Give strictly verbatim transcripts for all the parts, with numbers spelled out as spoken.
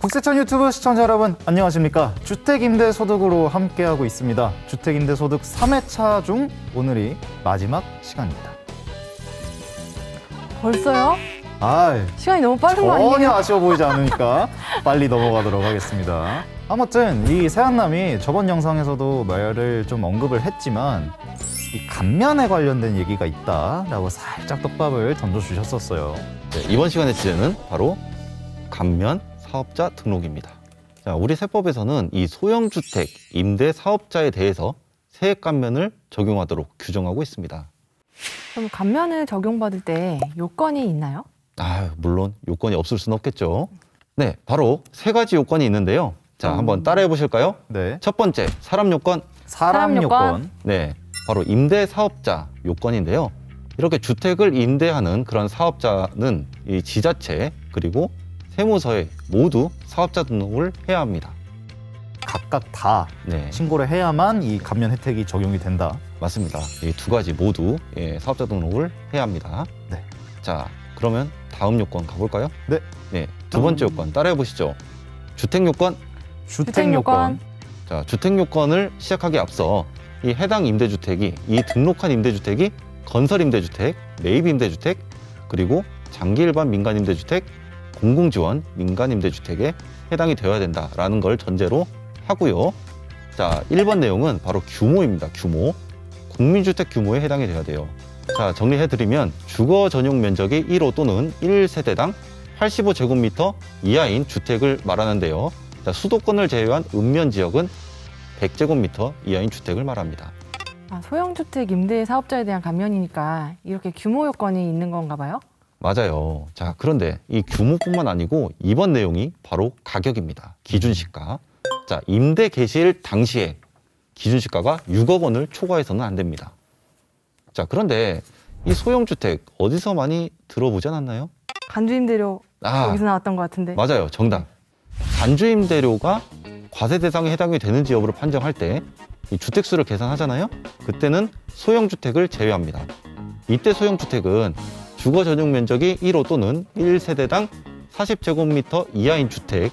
국세청 유튜브 시청자 여러분 안녕하십니까. 주택임대소득으로 함께하고 있습니다. 주택임대소득 삼 회차 중 오늘이 마지막 시간입니다. 벌써요? 아, 시간이 너무 빠른 거 전혀 아니에요? 아쉬워 보이지 않으니까 빨리 넘어가도록 하겠습니다. 아무튼 이 세한남이 저번 영상에서도 말을 좀 언급을 했지만 이 감면에 관련된 얘기가 있다라고 살짝 떡밥을 던져주셨었어요. 네, 이번 시간의 주제는 바로 감면 사업자 등록입니다. 자, 우리 세법에서는 이 소형주택 임대 사업자에 대해서 세액 감면을 적용하도록 규정하고 있습니다. 그럼 감면을 적용받을 때 요건이 있나요? 아, 물론 요건이 없을 수는 없겠죠. 네, 바로 세 가지 요건이 있는데요. 자, 한번 따라해 보실까요? 네. 첫 번째, 사람 요건. 사람, 사람 요건. 요건. 네, 바로 임대 사업자 요건인데요. 이렇게 주택을 임대하는 그런 사업자는 이 지자체 그리고 세무서에 모두 사업자 등록을 해야 합니다. 각각 다 네, 신고를 해야만 이 감면 혜택이 적용이 된다. 맞습니다. 이 두 가지 모두 예, 사업자 등록을 해야 합니다. 네. 자, 그러면 다음 요건 가볼까요? 네. 네, 두 번째 요건 따라해 보시죠. 주택 요건. 주택 요건. 자, 주택 요건을 시작하기에 앞서 이 해당 임대주택이 이 등록한 임대주택이 건설 임대주택, 매입 임대주택, 그리고 장기 일반 민간 임대주택, 공공지원 민간 임대주택에 해당이 되어야 된다라는 걸 전제로 하고요. 자, 일 번 내용은 바로 규모입니다. 규모. 국민주택 규모에 해당이 돼야 돼요. 자, 정리해드리면 주거 전용 면적이 일 호 또는 일 세대당 팔십오 제곱미터 이하인 주택을 말하는데요. 자, 수도권을 제외한 읍면 지역은 백 제곱미터 이하인 주택을 말합니다. 아, 소형주택 임대 사업자에 대한 감면이니까 이렇게 규모 요건이 있는 건가 봐요? 맞아요. 자, 그런데 이 규모뿐만 아니고 이번 내용이 바로 가격입니다. 기준시가. 자, 임대 개시일 당시에 기준시가가 육억 원을 초과해서는 안 됩니다. 자, 그런데 이 소형주택 어디서 많이 들어보지 않았나요? 간주임대료 아, 여기서 나왔던 것 같은데. 맞아요. 정답. 간주임대료가 과세 대상에 해당이 되는지 여부를 판정할 때 이 주택수를 계산하잖아요. 그때는 소형주택을 제외합니다. 이때 소형주택은 주거 전용 면적이 일 호 또는 일 세대당 사십 제곱미터 이하인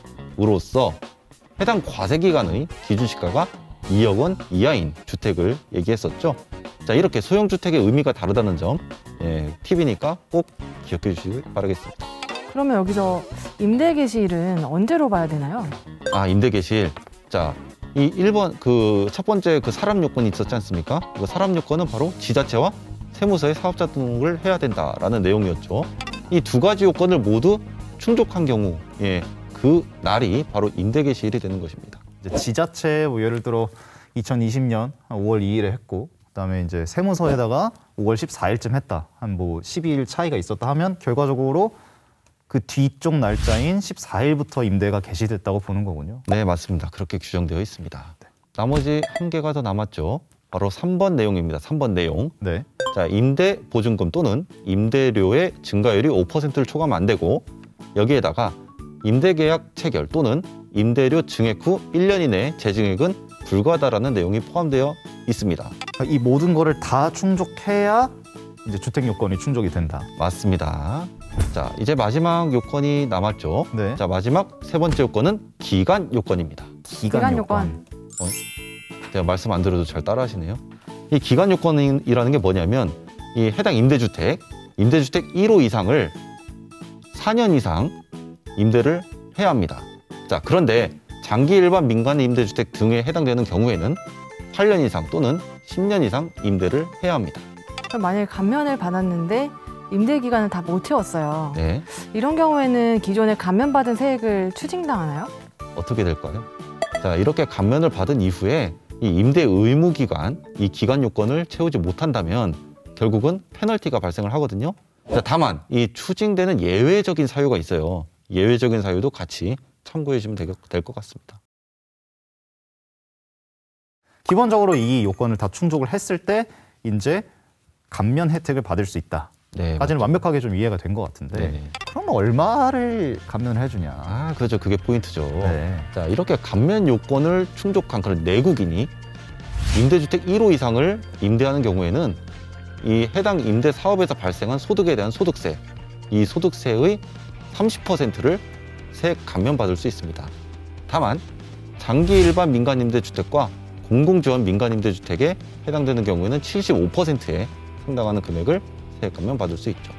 주택으로서 해당 과세 기간의 기준시가가 이억 원 이하인 주택을 얘기했었죠. 자, 이렇게 소형주택의 의미가 다르다는 점, 예, 팁이니까 꼭 기억해 주시길 바라겠습니다. 그러면 여기서 임대 개시일은 언제로 봐야 되나요? 아, 임대 개시일. 자, 이 일 번 그 첫 번째 그 사람 요건이 있었지 않습니까? 그 사람 요건은 바로 지자체와 세무서에 사업자 등록을 해야 된다라는 내용이었죠. 이 두 가지 요건을 모두 충족한 경우, 예, 그 날이 바로 임대 개시일이 되는 것입니다. 이제 지자체 뭐 예를 들어 이천이십 년 오월 이일에 했고, 그다음에 이제 세무서에다가 오월 십사일쯤 했다. 한 뭐 십이 일 차이가 있었다 하면 결과적으로 그 뒤쪽 날짜인 십사일부터 임대가 개시됐다고 보는 거군요. 네, 맞습니다. 그렇게 규정되어 있습니다. 나머지 한 개가 더 남았죠. 바로 삼 번 내용입니다. 삼 번 내용. 네. 자, 임대 보증금 또는 임대료의 증가율이 오 퍼센트를 초과하면 안 되고, 여기에다가 임대계약 체결 또는 임대료 증액 후 일 년 이내 재증액은 불가하다라는 내용이 포함되어 있습니다. 이 모든 거를 다 충족해야 이제 주택 요건이 충족이 된다. 맞습니다. 자, 이제 마지막 요건이 남았죠. 네. 자, 마지막 세 번째 요건은 기간 요건입니다. 기간, 기간 요건. 요건. 제가 말씀 안 들어도 잘 따라하시네요. 이 기간 요건이라는 게 뭐냐면 이 해당 임대주택, 임대주택 일 호 이상을 사 년 이상 임대를 해야 합니다. 자, 그런데 장기 일반 민간 임대주택 등에 해당되는 경우에는 팔 년 이상 또는 십 년 이상 임대를 해야 합니다. 그럼 만약에 감면을 받았는데 임대 기간을 다 못 채웠어요. 네, 이런 경우에는 기존에 감면받은 세액을 추징당하나요? 어떻게 될까요? 자, 이렇게 감면을 받은 이후에 이 임대 의무 기간, 이 기간 요건을 채우지 못한다면 결국은 페널티가 발생을 하거든요. 자, 다만 이 추징되는 예외적인 사유가 있어요. 예외적인 사유도 같이 참고해 주시면 될 것 같습니다. 기본적으로 이 요건을 다 충족을 했을 때 이제 감면 혜택을 받을 수 있다. 네, 까지는 맞죠. 완벽하게 좀 이해가 된 것 같은데 네. 그럼 얼마를 감면을 해주냐? 아, 그렇죠. 그게 포인트죠. 네. 자, 이렇게 감면 요건을 충족한 그런 내국인이 임대주택 일 호 이상을 임대하는 경우에는 이 해당 임대 사업에서 발생한 소득에 대한 소득세, 이 소득세의 삼십 퍼센트를 세액 감면받을 수 있습니다. 다만 장기 일반 민간 임대주택과 공공지원 민간 임대주택에 해당되는 경우에는 칠십오 퍼센트에 상당하는 금액을 세액 감면받을 수 있죠.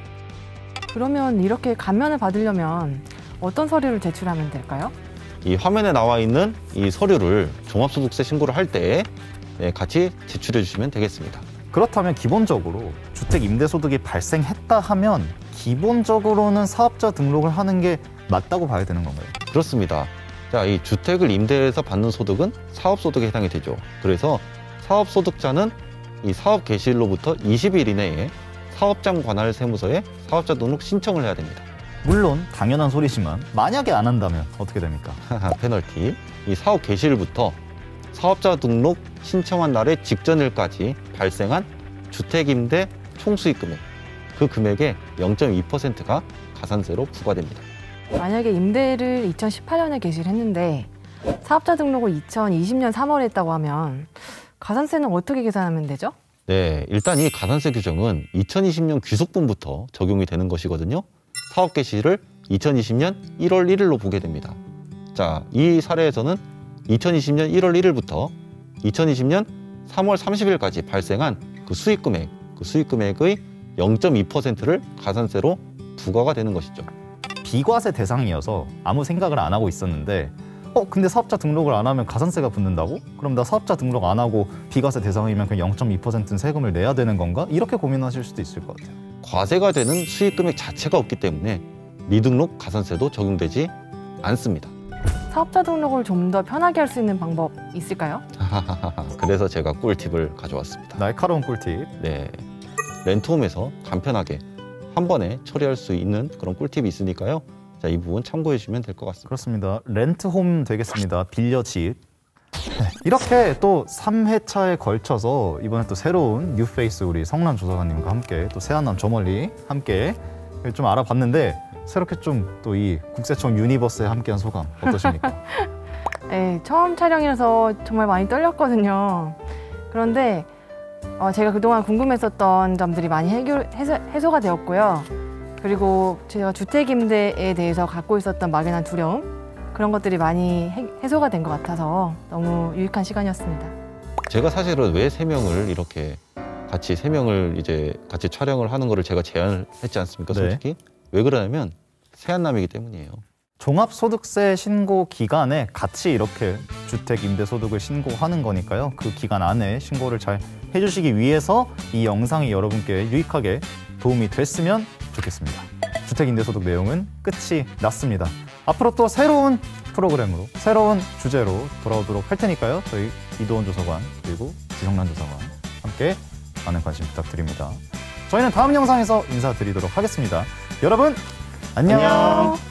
그러면 이렇게 감면을 받으려면 어떤 서류를 제출하면 될까요? 이 화면에 나와 있는 이 서류를 종합소득세 신고를 할 때 같이 제출해 주시면 되겠습니다. 그렇다면 기본적으로 주택 임대소득이 발생했다 하면 기본적으로는 사업자 등록을 하는 게 맞다고 봐야 되는 건가요? 그렇습니다. 자, 이 주택을 임대해서 받는 소득은 사업소득에 해당이 되죠. 그래서 사업소득자는 이 사업 개시일로부터 이십 일 이내에 사업장 관할 세무서에 사업자 등록 신청을 해야 됩니다. 물론 당연한 소리지만 만약에 안 한다면 어떻게 됩니까? 페널티. 이 사업 개시일부터 사업자 등록 신청한 날의 직전일까지 발생한 주택임대 총수익 금액, 그 금액의 영 점 이 퍼센트가 가산세로 부과됩니다. 만약에 임대를 이천십팔 년에 개시를 했는데 사업자 등록을 이천이십 년 삼월에 했다고 하면 가산세는 어떻게 계산하면 되죠? 네, 일단 이 가산세 규정은 이천이십 년 귀속분부터 적용이 되는 것이거든요. 사업 개시를 이천이십 년 일월 일일로 보게 됩니다. 자, 이 사례에서는 이천이십 년 일월 일일부터 이천이십 년 삼월 삼십일까지 발생한 그 수익 금액, 그 수익 금액의 영 점 이 퍼센트를 가산세로 부과가 되는 것이죠. 비과세 대상이어서 아무 생각을 안 하고 있었는데 어 근데 사업자 등록을 안 하면 가산세가 붙는다고? 그럼 나 사업자 등록 안 하고 비과세 대상이면 그 영 점 이 퍼센트는 세금을 내야 되는 건가? 이렇게 고민하실 수도 있을 것 같아요. 과세가 되는 수익 금액 자체가 없기 때문에 미등록 가산세도 적용되지 않습니다. 사업자 등록을 좀 더 편하게 할 수 있는 방법 있을까요? 그래서 제가 꿀팁을 가져왔습니다. 날카로운 꿀팁. 네, 렌트홈에서 간편하게 한 번에 처리할 수 있는 그런 꿀팁이 있으니까요. 자, 이 부분 참고해 주시면 될 것 같습니다. 그렇습니다. 렌트홈 되겠습니다. 빌려집. 네, 이렇게 또 삼 회차에 걸쳐서 이번에 또 새로운 뉴페이스 우리 성남 조사관님과 함께 또 새한남 저 멀리 함께 좀 알아봤는데 새롭게 좀 또 이 국세청 유니버스에 함께한 소감 어떠십니까? 네, 처음 촬영이라서 정말 많이 떨렸거든요. 그런데 어, 제가 그동안 궁금했었던 점들이 많이 해결, 해소, 해소가 되었고요. 그리고 제가 주택임대에 대해서 갖고 있었던 막연한 두려움, 그런 것들이 많이 해, 해소가 된 것 같아서 너무 유익한 시간이었습니다. 제가 사실은 왜 세 명을 이렇게 같이 세 명을 이제 같이 촬영을 하는 거를 제가 제안을 했지 않습니까? 솔직히. 네. 왜 그러냐면 새한남이기 때문이에요. 종합소득세 신고 기간에 같이 이렇게 주택 임대소득을 신고하는 거니까요. 그 기간 안에 신고를 잘 해주시기 위해서 이 영상이 여러분께 유익하게 도움이 됐으면 좋겠습니다. 주택 임대소득 내용은 끝이 났습니다. 앞으로 또 새로운 프로그램으로 새로운 주제로 돌아오도록 할 테니까요. 저희 이도원 조사관 그리고 지성란 조사관 함께 많은 관심 부탁드립니다. 저희는 다음 영상에서 인사드리도록 하겠습니다. 여러분 안녕. 안녕.